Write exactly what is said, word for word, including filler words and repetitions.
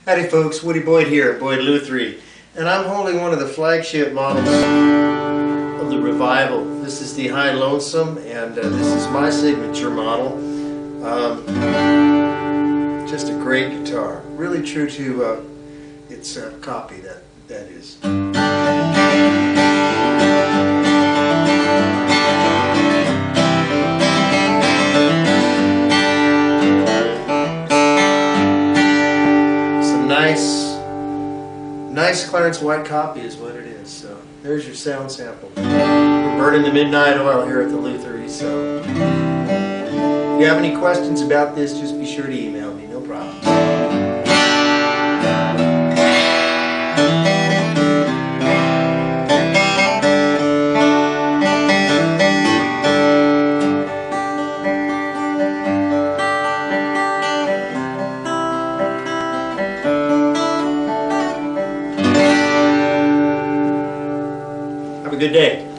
Howdy folks, Woody Boyd here, Boyd Luthery, and I'm holding one of the flagship models of the Revival. This is the High Lonesome, and uh, this is my signature model. Um, just a great guitar, really true to uh, its uh, copy, that, that is. Nice, nice Clarence White copy is what it is. So there's your sound sample. We're burning the midnight oil here at the Luthery. So if you have any questions about this, just be sure to email me. No problem. Have a good day.